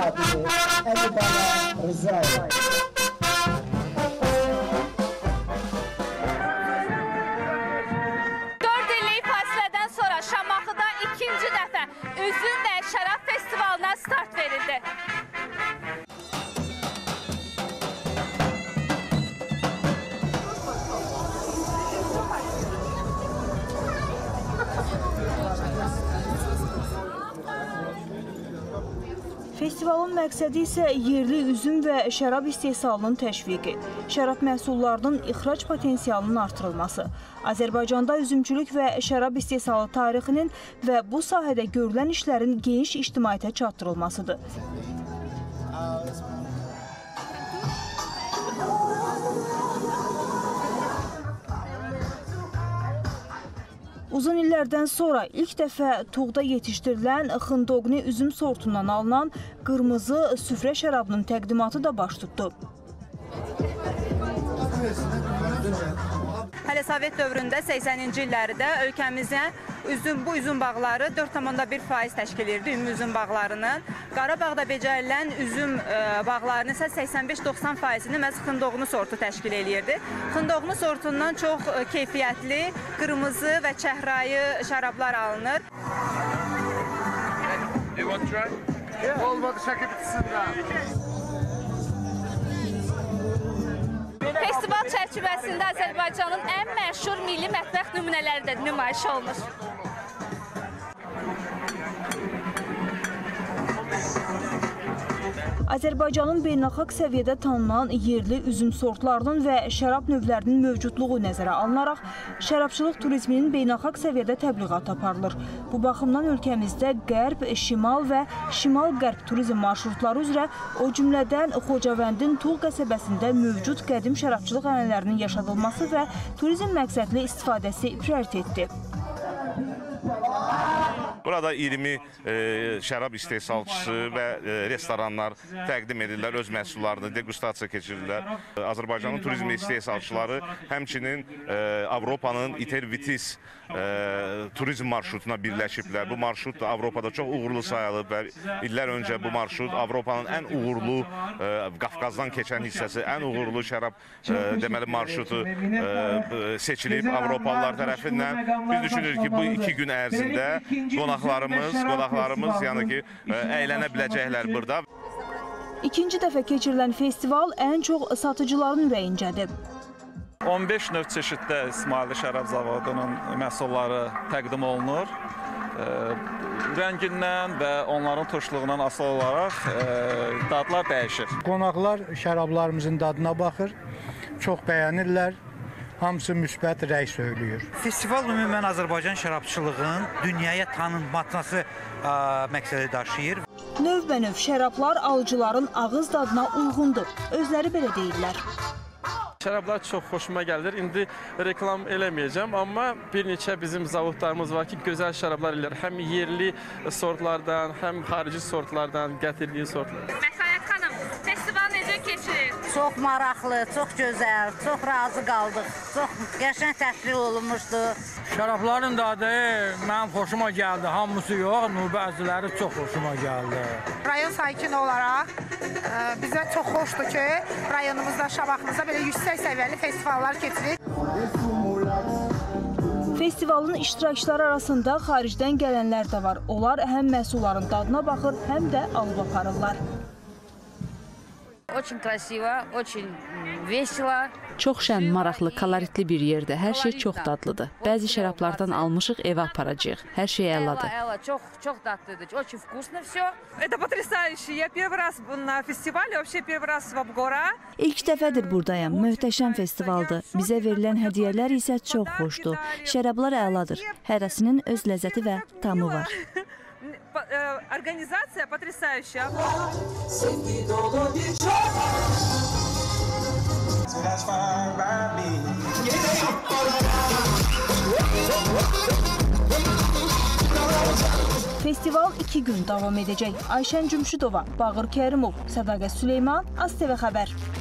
tabiri Əlibana Rızayev. Şamaxıda ikinci dəfə üzüm və şərab festivalına start verildi. Festivalın məqsədi isə yerli üzüm və şərab istehsalının təşviqi, şərab məhsullarının ixrac potensialının artırılması, Azərbaycanda üzümçülük və şərab istehsalı tarixinin və bu sahədə görülən işlərin geniş ictimaiyyətə çatdırılmasıdır. Uzun illərdən sonra ilk dəfə Tuğda yetişdirilən Xındoqni üzüm sortundan alınan qırmızı süfrə şərabının təqdimatı da baş tutdu. Hələ Sovet dövründə 80-ci illərdə ölkəmizə bu üzüm bağları 4,1% təşkil edirdi, ümumi üzüm bağlarının. Qarabağda becərilən üzüm bağlarının isə 85-90%-ni məhz Xındoqni sortu təşkil edirdi. Xındoqni sortundan çox keyfiyyətli, qırmızı və çəhrayı şərablar alınır. Olmadı, şaka bitsin. Festival çərçivəsində Azərbaycanın ən məşhur milli mətbəx nümunələri də nümayiş olunur. Azərbaycanın beynəlxalq səviyyədə tanınan yerli üzüm sortlarının və şərab növlərinin mövcudluğu nəzərə alınaraq, şərabçılıq turizminin beynəlxalq səviyyədə təbliğat aparılır. Bu baxımdan ölkəmizdə qərb, şimal və şimal-qərb turizm marşrutları üzrə, o cümlədən Xocavəndin Tuğ qəsəbəsində mövcud qədim şərabçılıq ənənələrinin yaşadılması və turizm məqsədli istifadəsi prioritetdir. Burada 20 şərab istehsalçısı və restoranlar təqdim edirlər, öz məhsullarını degustasiya keçirirlər. Azərbaycanın turizm istehsalçıları həmçinin Avropanın İtervitis turizm marşrutuna birləşiblər. Bu marşrut da Avropada çox uğurlu sayılıb və illər öncə bu marşrut Avropanın ən uğurlu, Qafqazdan keçən hissəsi, ən uğurlu şərab deməli marşrutu seçilib Avropalılar tərəfindən. Biz düşünürük ki, bu 2 gün ərzində qonaqlarımız yəni ki, əylənə biləcəklər burada. İkinci dəfə keçirilən festival ən çox satıcıların ürəyincədir. 15 növ çeşiddə İsmaili Şərab Zavodunun məhsulları təqdim olunur. Rəngindən və onların turşuluğundan asılı olaraq dadlar dəyişir. Qonaqlar şərablarımızın dadına baxır, çox bəyənirlər. Hamısı müsbət rəy söylüyor. Festival ümumən Azərbaycan şərabçılığının dünyaya tanınması məqsədi daşıyır. Növbənöv şərablar alıcıların ağız dadına uyğundur. Özləri belə deyirlər. Şərablar çox xoşuma gəlir. İndi reklam eləməyəcəm, amma bir neçə bizim zavodlarımız var ki, gözəl şərablar eləyir. Həm yerli sortlardan, həm xarici sortlardan, gətirdiyi sortlardan. Məxayət xanım, festival necə keçirir? Çox maraqlı, çox gözəl, çox razı qaldıq. Çox qəşəng təşkil olunmuşdu. Şərabların dadı mənim xoşuma gəldi. Hamısı yox, bəziləri çox xoşuma gəldi. Rayon sakini olaraq bizə çox xoşdur ki, rayonumuzda, Şamaxımızda belə yüksək səviyyəli festivallar keçirir. Festivalın iştirakçıları arasında xaricdən gələnlər də var. Onlar həm məhsulların dadına baxır, həm də alıb aparırlar. Очень красиво, очень весело. Çox şən, maraqlı, koloritli bir yerdə. Hər şey çox dadlıdır. Bəzi şərablardan almışıq, evə aparacağıq. Hər şey əladır. Çox dadlıdır, очень вкусно все. Это потрясающе. Я первый раз на фестивале, вообще первый раз в Обгора. İlk dəfədir buradayam. Möhtəşəm festivaldır. Bizə verilən hədiyyələr isə çox xoşdur. Şərablar əladır. Hərəsinin öz ləzzəti və tamı var. Organizasiya потрясающая. Festival 2 gün davam edəcək. Ayşən Cümşüdova, Bağır Kərimov, Sədaqət Süleyman, AzTV Xəbər.